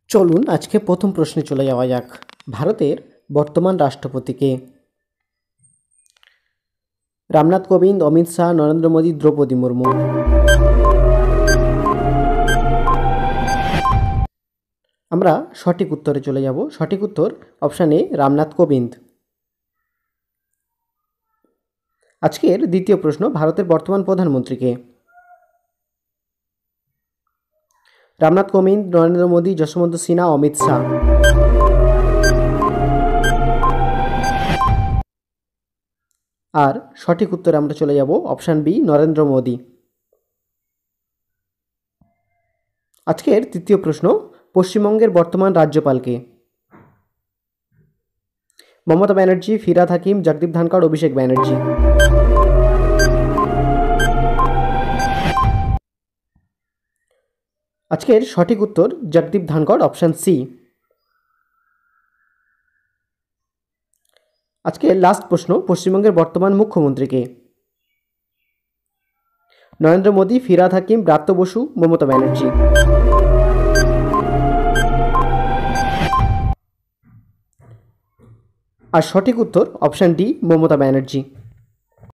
চলুন আজকে প্রথম প্রশ্নে চলে যাওয়া যাক। ভারতের বর্তমান রাষ্ট্রপতি কে? রামনাথ কোবিন্দ, অমিত শাহ, নরেন্দ্র মোদী, দ্রৌপদী মুর্মু। আমরা সঠিক উত্তরে চলে যাব। সঠিক উত্তর অপশান এ, রামনাথ কোবিন্দ। আজকের দ্বিতীয় প্রশ্ন, ভারতের বর্তমান প্রধানমন্ত্রী কে? রামনাথ কোবিন্দ, নরেন্দ্র মোদী, যশবন্ত সিনহা, অমিত শাহ। আর সঠিক উত্তরে আমরা চলে যাব অপশান বি, নরেন্দ্র মোদী। আজকের তৃতীয় প্রশ্ন, পশ্চিমবঙ্গের বর্তমান রাজ্যপাল কে? মমতা ব্যানার্জি, ফিরহাদ হাকিম, জগদীপ ধনখড়, অভিষেক ব্যানার্জি। আজকের সঠিক উত্তর জগদীপ ধনখড়, অপশান সি। আজকের লাস্ট প্রশ্ন, পশ্চিমবঙ্গের বর্তমান মুখ্যমন্ত্রী কে? নরেন্দ্র মোদী, ফিরহাদ হাকিম, ব্রাত্য বসু, মমতা ব্যানার্জি। আর সঠিক উত্তর অপশান ডি, মমতা ব্যানার্জি।